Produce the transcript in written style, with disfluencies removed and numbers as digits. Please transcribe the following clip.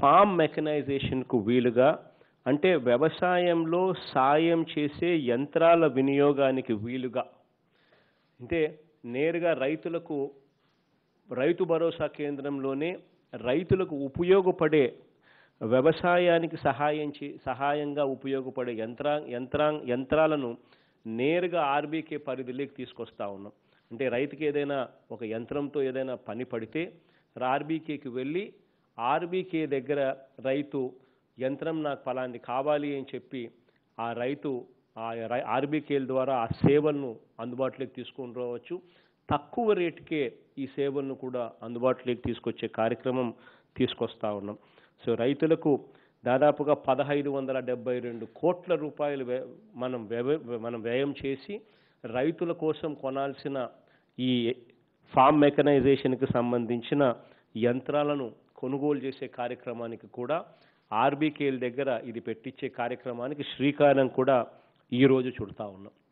Form మెకనైజేషన్కు వీలుగా, అంటే వ్యవసాయంలో సాయం చేసే యంత్రాల వినియోగానికి వీలుగా, అంటే నేరుగా రైతు భరోసా కేంద్రంలోనే రైతులకు ఉపయోగపడే, వ్యవసాయానికి సహాయంగా ఉపయోగపడే యంత్రాలను నేరుగా ఆర్బీకే పరిధిలోకి తీసుకొస్తా ఉన్నాం. అంటే రైతుకి ఏదైనా ఒక యంత్రంతో ఏదైనా పని పడితే ఆర్బీకేకి వెళ్ళి ఆర్బీకే దగ్గర రైతు యంత్రం నాకు ఫలాంది కావాలి అని చెప్పి ఆ రైతు ఆర్బీకేల ద్వారా ఆ సేవలను అందుబాటులోకి తీసుకొని రావచ్చు. తక్కువ రేటుకే ఈ సేవలను కూడా అందుబాటులోకి తీసుకొచ్చే కార్యక్రమం తీసుకొస్తా ఉన్నాం. సో రైతులకు దాదాపుగా 1572 కోట్ల రూపాయలు మనం వ్యయం చేసి రైతుల కోసం కొనాల్సిన ఈ ఫామ్ మెకనైజేషన్కి సంబంధించిన యంత్రాలను కొనుగోలు చేసే కార్యక్రమానికి కూడా ఆర్బీకేల దగ్గర ఇది పెట్టించే కార్యక్రమానికి శ్రీకారం కూడా ఈరోజు చుడతా ఉన్నాం.